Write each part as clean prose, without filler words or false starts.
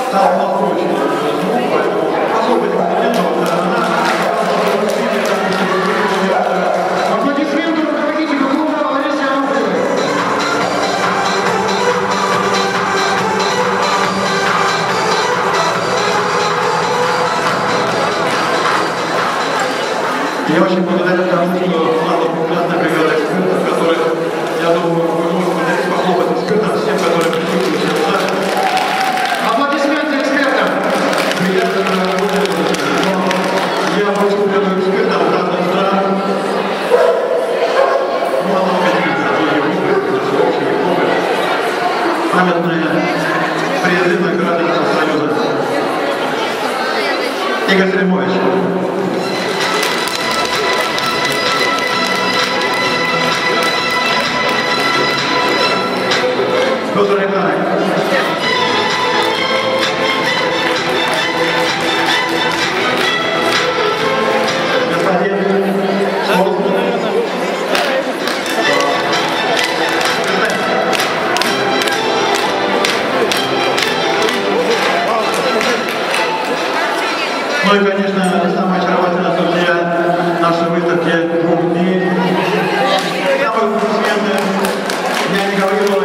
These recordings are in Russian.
Я очень благодарен тому, что Влада прекрасно привела экспертов, которых, я думаю, вы можете похлопать экспертам, всем, которые присутствуют в зале. Аплодисменты экспертам! Приятно работать. Я выступлю экспертом в разных странах. Мало памятные призы награды Союза. Игорь Сремович. Петр Иванович. Господин ну и, конечно, самое очаровательное судья нашей выставки 2 дней. Самый аплодисменты. Я не говорил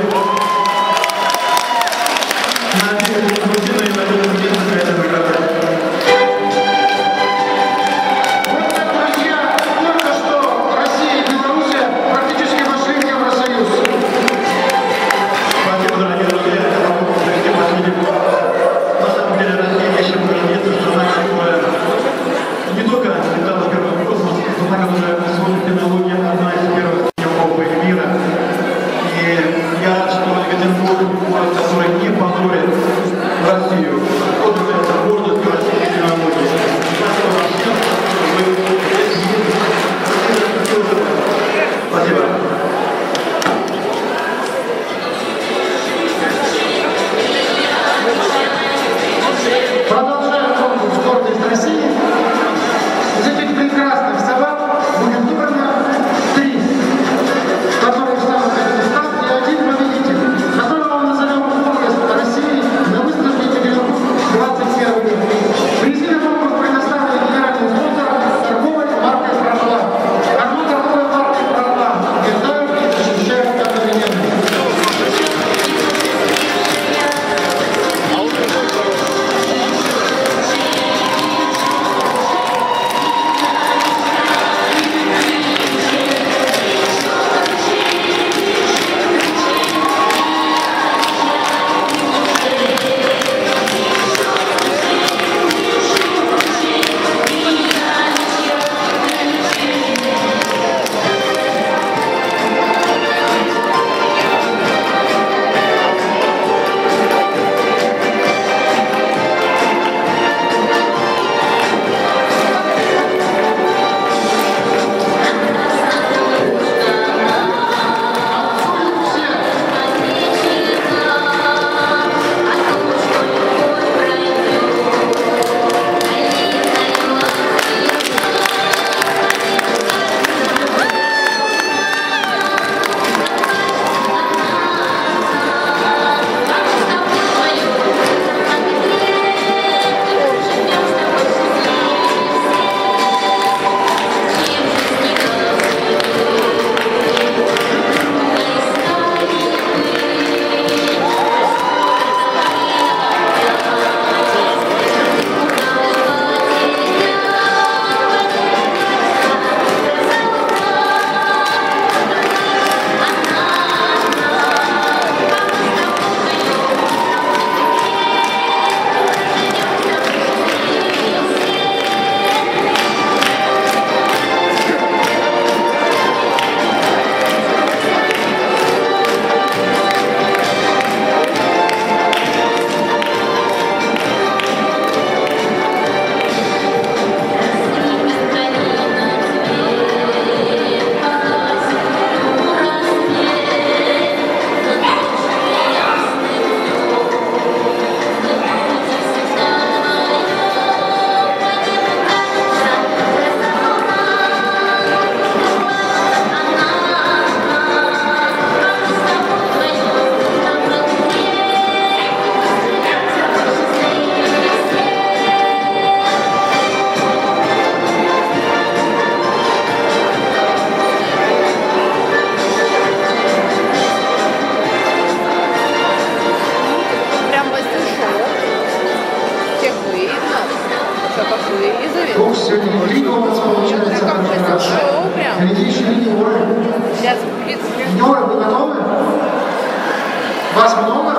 и завет. Ох, сегодня 3 голоса получается. Шоу прям. Впереди еще юниоры. Сейчас Юниоры, вы готовы? Вас много?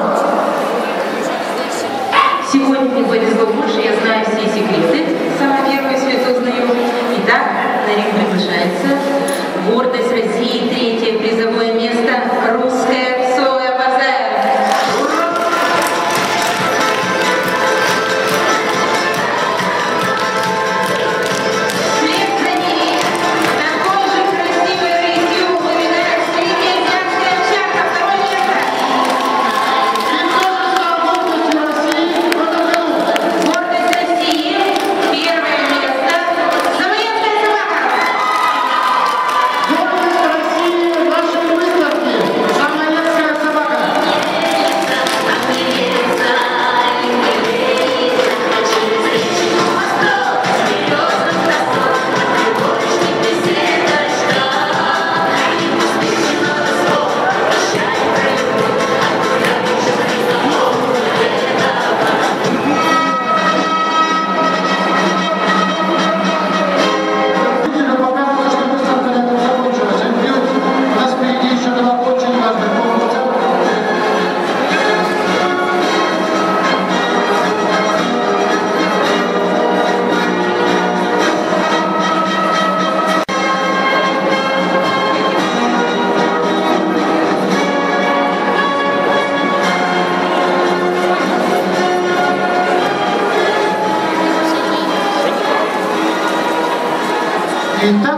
Сегодня мне повезло больше, я знаю все секреты. Самое первое все это узнаю. Итак, на ринг приглашается гордость России, 3-е призовое место, русская Цоя Базаева. Вслед за ней такой же красивой рысью уплывает среднеазиатская овчарка, 2-е место. Гордость России, 1-е место, Завоенская собака. Гордость России в нашей выставке. Самоедская собака. Видимо, показано, что выставка на этом закончилась. У нас впереди еще 2 очень важных конкурса. Итак,